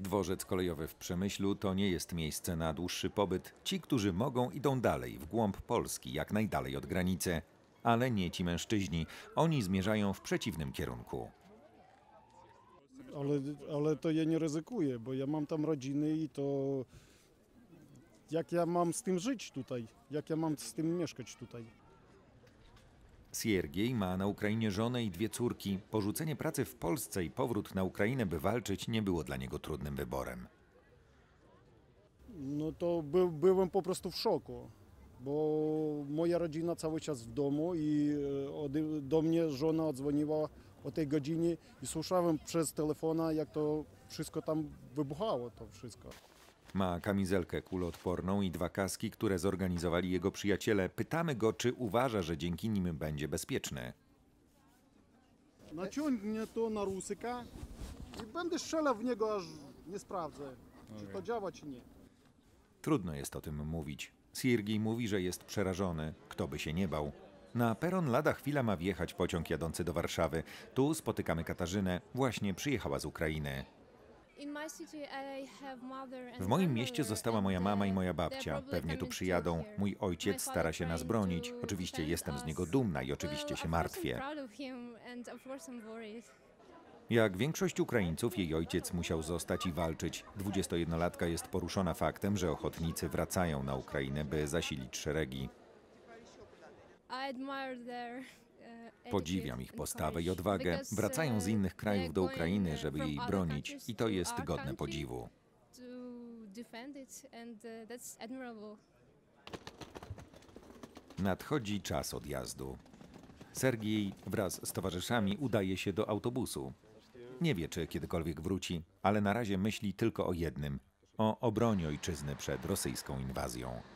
Dworzec kolejowy w Przemyślu to nie jest miejsce na dłuższy pobyt. Ci, którzy mogą, idą dalej, w głąb Polski, jak najdalej od granicy. Ale nie ci mężczyźni. Oni zmierzają w przeciwnym kierunku. Ale to ja nie ryzykuję, bo ja mam tam rodziny i to jak ja mam z tym żyć tutaj? Jak ja mam z tym mieszkać tutaj? Siergiej ma na Ukrainie żonę i 2 córki. Porzucenie pracy w Polsce i powrót na Ukrainę, by walczyć, nie było dla niego trudnym wyborem. No to byłem po prostu w szoku, bo moja rodzina cały czas w domu i do mnie żona dzwoniła o tej godzinie i słyszałem przez telefon, jak to wszystko tam wybuchało, to wszystko. Ma kamizelkę kuloodporną i 2 kaski, które zorganizowali jego przyjaciele. Pytamy go, czy uważa, że dzięki nim będzie bezpieczny. Naciągnie to na rusyka i będę strzelał w niego, aż nie sprawdzę, czy to działa, czy nie. Trudno jest o tym mówić. Siergiej mówi, że jest przerażony. Kto by się nie bał? Na peron lada chwila ma wjechać pociąg jadący do Warszawy. Tu spotykamy Katarzynę. Właśnie przyjechała z Ukrainy. W moim mieście została moja mama i moja babcia. Pewnie tu przyjadą. Mój ojciec stara się nas bronić. Oczywiście jestem z niego dumna i oczywiście się martwię. Jak większość Ukraińców, jej ojciec musiał zostać i walczyć. 21-latka jest poruszona faktem, że ochotnicy wracają na Ukrainę, by zasilić szeregi. Podziwiam ich postawę i odwagę. Wracają z innych krajów do Ukrainy, żeby jej bronić, i to jest godne podziwu. Nadchodzi czas odjazdu. Sergiej wraz z towarzyszami udaje się do autobusu. Nie wie, czy kiedykolwiek wróci, ale na razie myśli tylko o jednym – o obronie ojczyzny przed rosyjską inwazją.